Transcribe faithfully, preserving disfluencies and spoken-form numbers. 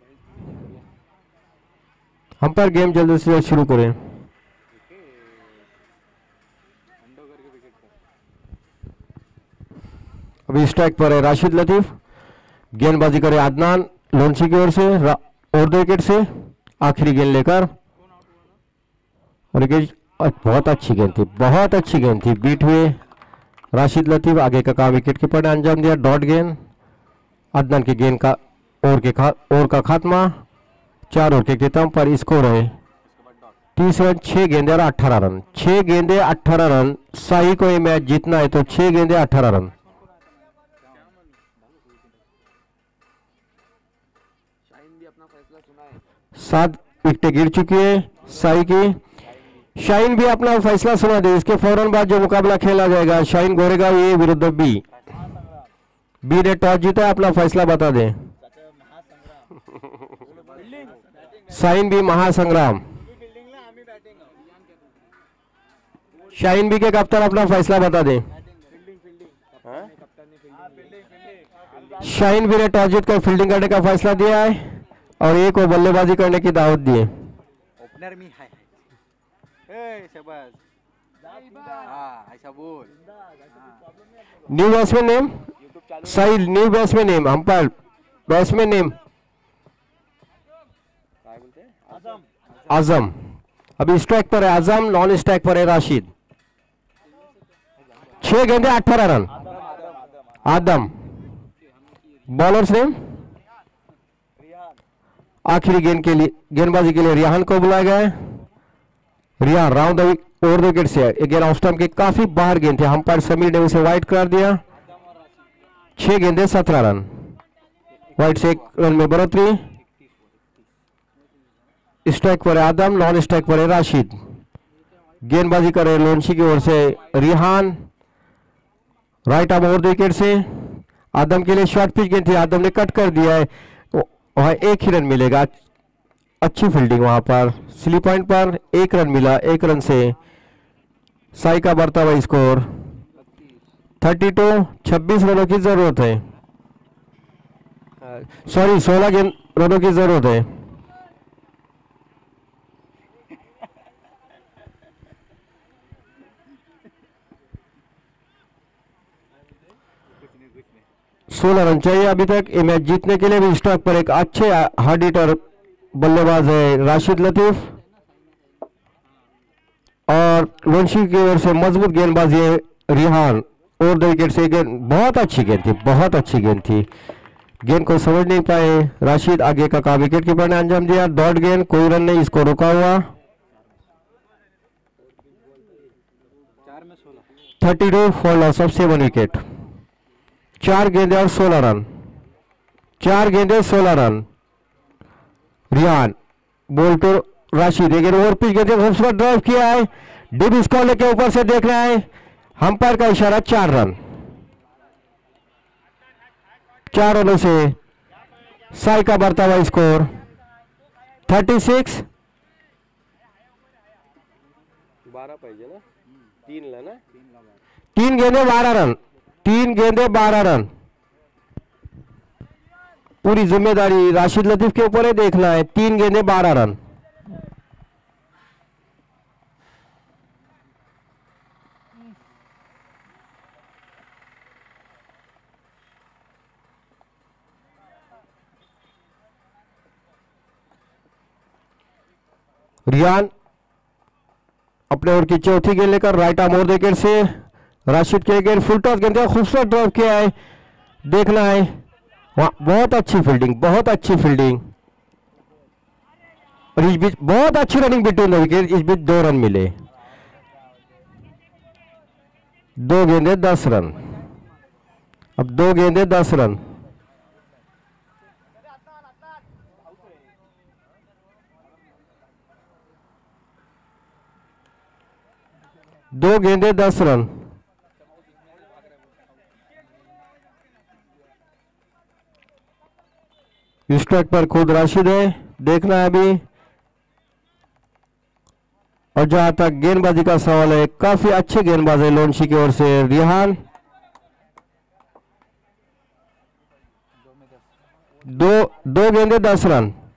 हम पर गेम जल्दी से शुरू करें। अभी स्ट्राइक पर है राशिद लतीफ, गेंदबाजी करे अदनान लोनसी की ओर से और दो विकेट से आखिरी गेंद लेकर। और बहुत अच्छी गेंद थी, बहुत अच्छी गेंद थी, बीट हुए राशिद लतीफ, आगे का काम विकेट कीपर ने अंजाम दिया। डॉट गेंद, अदनान की गेंद का ओवर के खा ओवर का खात्मा, चार ओवर के खत्म पर स्कोर है तीस रन, छह गेंदे और अठारह रन, छह गेंदे अठारह रन। शाही को ये मैच जीतना है तो छह गेंदे अठारह रन। सात विकेटें गिर चुकी है शाही की। शाहीन भी अपना फैसला सुना दे, इसके फौरन बाद जो मुकाबला खेला जाएगा शाहीन गोरेगा ये विरुद्ध बी। बी ने टॉस जीता है, अपना फैसला बता दें। शाहीन बी महासंग्राम, शाहीन बी के कप्तान अपना फैसला बता दें। शाहीन बी ने टॉस जीतकर फील्डिंग करने का फैसला दिया है और एक को बल्लेबाजी करने की दावत दी है। ओपनर में है न्यू बैट्समैन नेम सही, new batsman name umpire batsman name Azam. अभी स्ट्राइक पर है आजम, नॉन स्ट्राइक पर है राशिद। छह गेंदे अठारह रन। आदम बॉलर्स नेम, आखिरी गेंद के लिए गेंदबाजी के लिए रिहान को बुलाया गया है। रिहान राउंड ओवर विकेट से गेंद ऑफ स्टंप के काफी बाहर गेंद थे, अंपायर समीर ने उसे वाइड कर दिया। छह गेंदे सत्रह रन, वाइड से एक रन में बढ़ोतरी। स्ट्राइक पर है आदम, नॉन स्ट्राइक पर है राशिद। गेंदबाजी करे लोनसी की ओर से Rehan, right arm over wicket से। आदम के लिए शॉर्ट पिच गेंद थी, आदम ने कट कर दिया है, वहां एक ही रन मिलेगा। अच्छी फील्डिंग वहां पर, स्लिप पॉइंट पर एक रन मिला, एक रन से साई का बढ़ता हुआ स्कोर थर्टी टू। छब्बीस रनों की जरूरत है, सॉरी सोलह गेंद रनों की जरूरत है। सोलह रन चाहिए अभी तक ये मैच जीतने के लिए। भी स्ट्राइक पर एक अच्छे हार्ड हिटर बल्लेबाज है राशिद लतीफ और लोनसी की ओर से मजबूत गेंदबाजी है रिहान और दो विकेट से गेंद बहुत अच्छी गेंद थी, बहुत अच्छी गेंद थी। गेंद को समझ नहीं पाए राशिद, आगे का काम विकेट कीपर ने अंजाम दिया। डॉट गेंद, कोई रन नहीं, इसको रुका हुआ। Thirty two for loss of seven wicket. चार गेंदे और सोलह रन, चार गेंदे सोलह रन। रिहान बोल तो राशिद, एक ओवर पिच गेंदे खूबसूरत ड्राइव किया है, डीप स्कोर के ऊपर से देख रहा है, अंपायर का इशारा चार रन। चार रनों से साई का बढ़ता हुआ स्कोर थर्टी सिक्स। बारह पाहिजे ना, तीन ला ना, तीन गेंदे बारह रन, तीन गेंदे बारह रन। पूरी जिम्मेदारी राशिद लतीफ के ऊपर है, देखना है। तीन गेंदे बारह रन। रियान अपने ओवर की चौथी गेंद लेकर राइट आर्म ओवर विकेट से राशिद के गेंद फुल टॉस गेंद खूबसूरत ड्राइव किया है, देखना है। बहुत अच्छी फील्डिंग, बहुत अच्छी फील्डिंग और इस बीच बहुत अच्छी रनिंग बिटवीन द विकेट। इस बीच दो रन मिले, दो गेंदे दस रन। अब दो गेंदे दस रन। दो गेंदे दस रन। स्ट्राइक पर खुद राशिद है, देखना है अभी। और जहां तक गेंदबाजी का सवाल है, काफी अच्छे गेंदबाज है लोनसी की ओर से रिहान। दो दो गेंदे दस रन।